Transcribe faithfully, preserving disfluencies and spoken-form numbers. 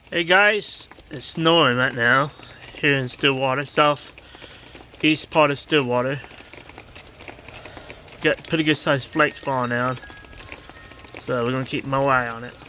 Hey guys, it's snowing right now here in Stillwater, south east part of Stillwater. Got pretty good sized flakes falling down, so we're gonna keep my eye on it.